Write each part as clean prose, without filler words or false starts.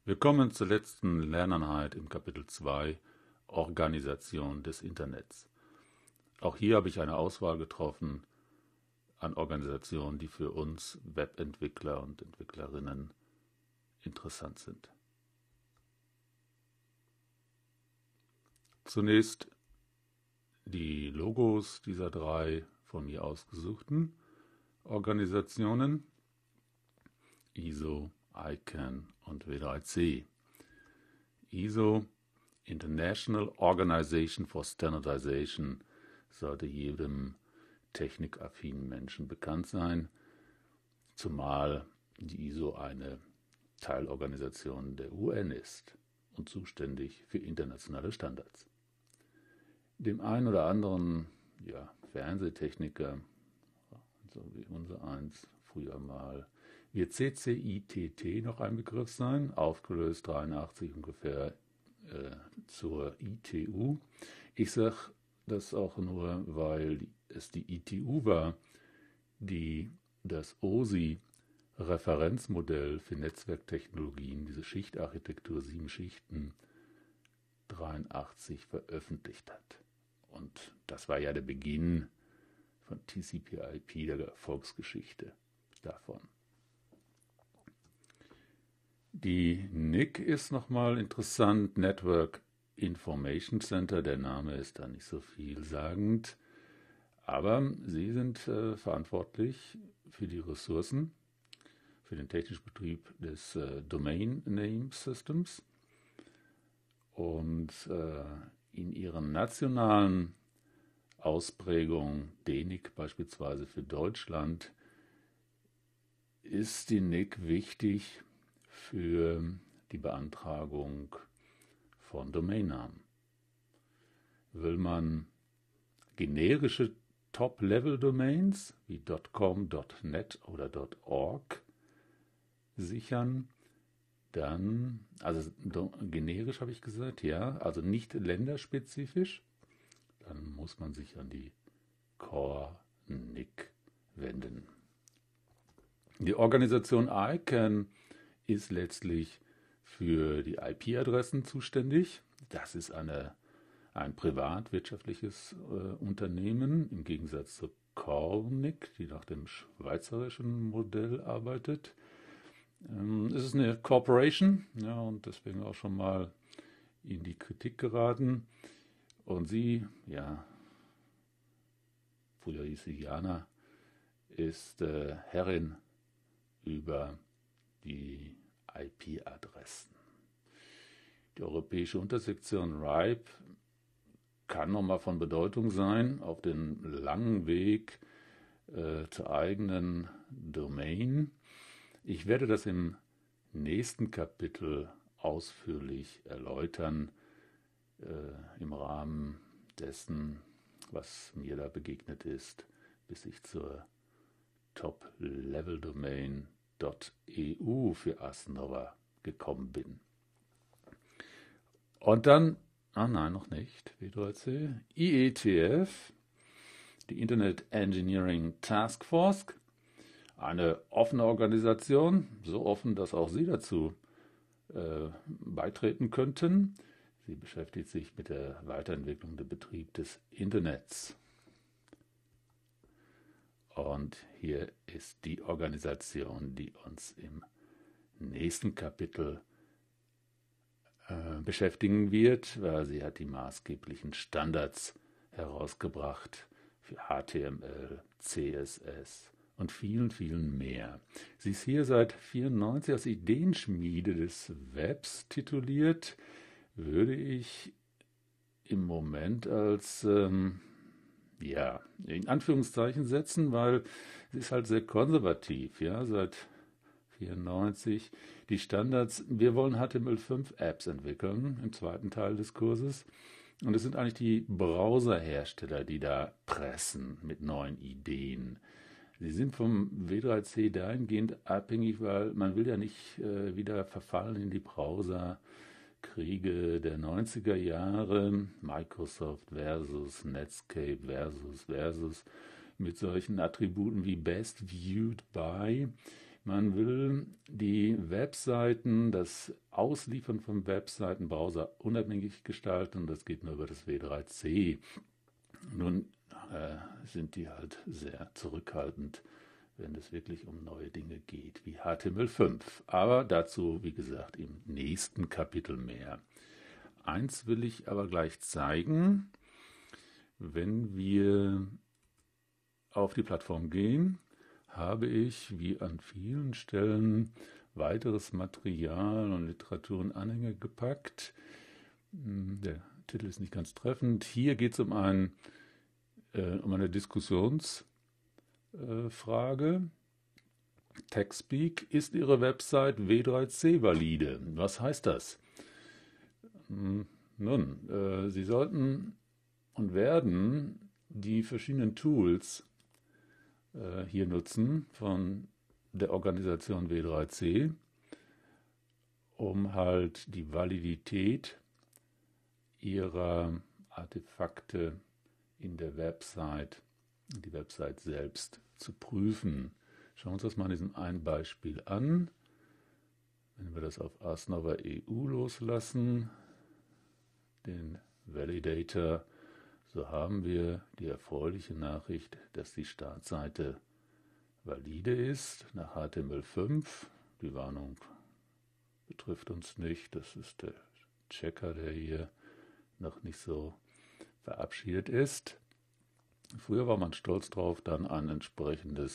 Wir kommen zur letzten Lerneinheit im Kapitel 2, Organisation des Internets. Auch hier habe ich eine Auswahl getroffen an Organisationen, die für uns Webentwickler und Entwicklerinnen interessant sind. Zunächst die Logos dieser drei von mir ausgesuchten Organisationen: ISO, ICANN und W3C. ISO, International Organization for Standardization, sollte jedem technikaffinen Menschen bekannt sein, zumal die ISO eine Teilorganisation der UN ist und zuständig für internationale Standards. Dem einen oder anderen Fernsehtechniker, so wie unser eins früher mal, wird CCITT noch ein Begriff sein, aufgelöst 83 ungefähr zur ITU. Ich sage das auch nur, weil es die ITU war, die das OSI-Referenzmodell für Netzwerktechnologien, diese Schichtarchitektur, 7 Schichten, 83 veröffentlicht hat. Und das war ja der Beginn von TCP/IP, der Erfolgsgeschichte davon. Die NIC ist nochmal interessant, Network Information Center, der Name ist da nicht so vielsagend, aber sie sind verantwortlich für die Ressourcen, für den technischen Betrieb des Domain Name Systems und in ihren nationalen Ausprägungen, DENIC beispielsweise für Deutschland, ist die NIC wichtig für die Beantragung von Domainnamen. Will man generische Top-Level-Domains wie .com, .net oder .org sichern, dann, also generisch habe ich gesagt, ja, also nicht länderspezifisch, dann muss man sich an die Core-NIC wenden. Die Organisation ICANN ist letztlich für die IP-Adressen zuständig. Das ist ein privatwirtschaftliches Unternehmen im Gegensatz zur CoreNIC, die nach dem schweizerischen Modell arbeitet. Es ist eine Corporation, ja, und deswegen auch schon mal in die Kritik geraten. Und sie, ja, früher hieß sie Jana, ist Herrin über die IP-Adressen. Die europäische Untersektion RIPE kann nochmal von Bedeutung sein auf dem langen Weg zur eigenen Domain. Ich werde das im nächsten Kapitel ausführlich erläutern, im Rahmen dessen, was mir da begegnet ist, bis ich zur Top-Level-Domain .eu für Asnova gekommen bin. Und dann, noch nicht, W3C, IETF, die Internet Engineering Task Force, eine offene Organisation, so offen, dass auch Sie dazu beitreten könnten. Sie beschäftigt sich mit der Weiterentwicklung des Betriebs des Internets. Und hier ist die Organisation, die uns im nächsten Kapitel beschäftigen wird, weil sie hat die maßgeblichen Standards herausgebracht für HTML, CSS und vielen, vielen mehr. Sie ist hier seit 1994 als Ideenschmiede des Webs tituliert, würde ich im Moment als in Anführungszeichen setzen, weil sie ist halt sehr konservativ, ja, seit 1994. Die Standards, wir wollen HTML5-Apps entwickeln, im zweiten Teil des Kurses. Und es sind eigentlich die Browserhersteller, die da pressen mit neuen Ideen. Sie sind vom W3C dahingehend abhängig, weil man will ja nicht wieder verfallen in die Browserkriege der 90er Jahre, Microsoft versus Netscape versus mit solchen Attributen wie Best Viewed By. Man will die Webseiten, das Ausliefern von Webseiten browserunabhängig gestalten. Das geht nur über das W3C. Nun sind die halt sehr zurückhaltend, wenn es wirklich um neue Dinge geht, wie HTML5. Aber dazu, wie gesagt, im nächsten Kapitel mehr. Eins will ich aber gleich zeigen. Wenn wir auf die Plattform gehen, habe ich, wie an vielen Stellen, weiteres Material und Literatur und Anhänge gepackt. Der Titel ist nicht ganz treffend. Hier geht es um eine Diskussionsfrage. TechSpeak, ist Ihre Website W3C valide? Was heißt das? Nun, Sie sollten und werden die verschiedenen Tools hier nutzen von der Organisation W3C, um halt die Validität ihrer Artefakte in der Website, die Website selbst zu prüfen. Schauen wir uns das mal an diesem einen Beispiel an. Wenn wir das auf Ars Nova EU loslassen, den Validator, so haben wir die erfreuliche Nachricht, dass die Startseite valide ist nach HTML5. Die Warnung betrifft uns nicht. Das ist der Checker, der hier noch nicht so verabschiedet ist. Früher war man stolz drauf, dann eine entsprechende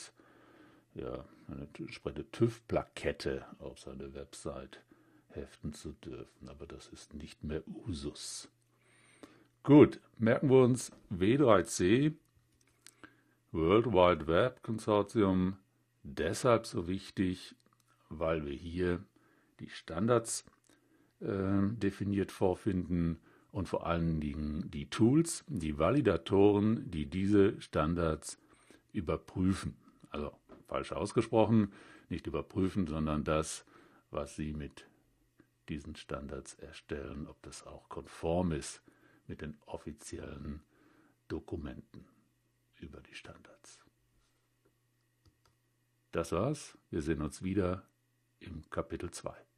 TÜV-Plakette auf seine Website heften zu dürfen. Aber das ist nicht mehr Usus. Gut, merken wir uns W3C, World Wide Web Consortium, deshalb so wichtig, weil wir hier die Standards definiert vorfinden und vor allen Dingen die Tools, die Validatoren, die diese Standards überprüfen. Also falsch ausgesprochen, nicht überprüfen, sondern das, was sie mit diesen Standards erstellen, ob das auch konform ist mit den offiziellen Dokumenten über die Standards. Das war's. Wir sehen uns wieder im Kapitel 2.